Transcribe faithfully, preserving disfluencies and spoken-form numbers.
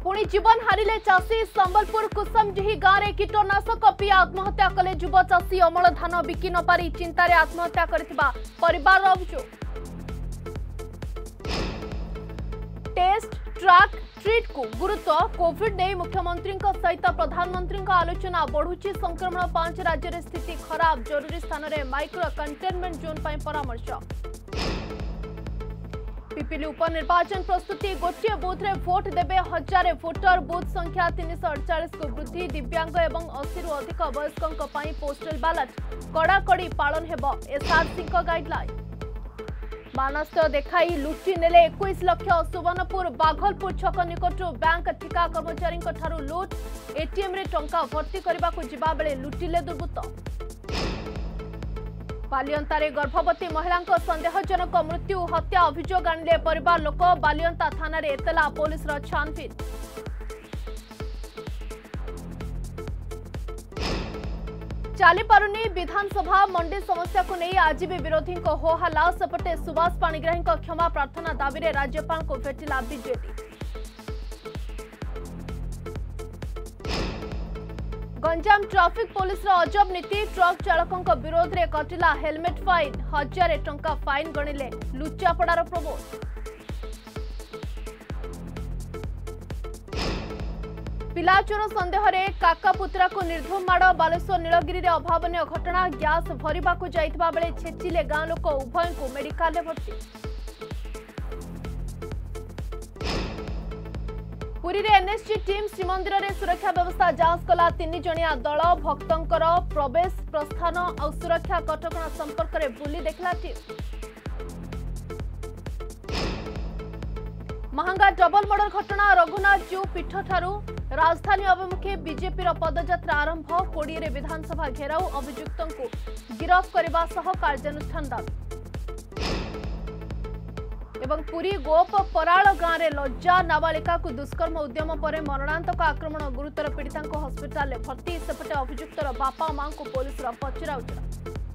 पुणी जीवन हारिले चाषी संबलपुर कुसुमडीही गाँव में कीटनाशक पी आत्महत्या कले युव चाषी अमल धान बिकी न पारी चिंतार आत्महत्या करथिबा परिवार अभियोग। टेस्ट ट्रैक ट्रीट को गुरुत्व कोविड ने मुख्यमंत्री सहित प्रधानमंत्री आलोचना बढ़ुची संक्रमण पांच राज्य में स्थिति खराब जरूरी स्थान में माइक्रो कंटेनमेंट जोन पर परामर्श। पिपिली उपनिर्वाचन प्रस्तुति गोटे बूथ रे भोट देबे हजार भोटर बूथ संख्या तीन सौ अड़चाश को वृद्धि दिव्यांग एवं अस्सी रु अधिक वयस्कों पई पोस्टल बैलेट कड़ाकड़ी पालन हेब एसआरसी गाइडलाइन। मानस देखाई लुटि नेले इक्कीस लाख सुवर्णपुर बाघलपुर छक निकट बैंक ठिका कर्मचारी लुट एटीएम रे टंका भर्ती करने को जिबा बेले लुटिले दुर्बृत्त। बालियंतारे गर्भवती महिला संदेहजनक मृत्यु हत्या अभियोग आनिले परिवार लोक बालियंता थाना रे एतला पुलिस छानबीन। चली पारुनी विधानसभा मंडी समस्या को नहीं आज भी विरोधी को हो हल्ला सेपटे सुभाष पाणिग्राही क्षमा प्रार्थना दाबी रे राज्यपाल को भेटिला बीजेपी। गंजाम ट्राफिक पुलिस अजब नीति ट्रक चालकों विरोध में कटिला हेलमेट फाइन हजार टंका फाइन गणिले लुचापड़ार प्रबोध। पिलाचोर संदेह में काका पुत्रा को निर्धूम माड़ बालेश्वर नीलगिरी में अभावन घटना गैस भरवा जाइथिबा बेले छेचिले गाँ लोक उभय को मेडिकल में भर्ती। पुरी रे एनएसजी टीम श्रीमंदिर में सुरक्षा व्यवस्था जांच कला तीन जणिया दल भक्तंकर प्रवेश प्रस्थान और सुरक्षा कटकणा संपर्क में बुली देखला टीम। महंगा डबल मर्डर घटना रघुनाथ जीव पीठ ठारू राजधानी अभिमुखे बीजेपी पदयात्रा आरंभ कोड़े रे विधानसभा घेराव अभियुक्तों को गिरफ्त करने सह कार्यानुष्ठान दाबी। एवं पुरी गोप पराल गाँव में लज्जा नाबालिका को दुष्कर्म उद्यम पर मरणांतक आक्रमण गुरुतर पीड़िता हस्पिटाल भर्ती सेपटे अभियुक्तर बापा मां को पुलिस पचरा उचरा।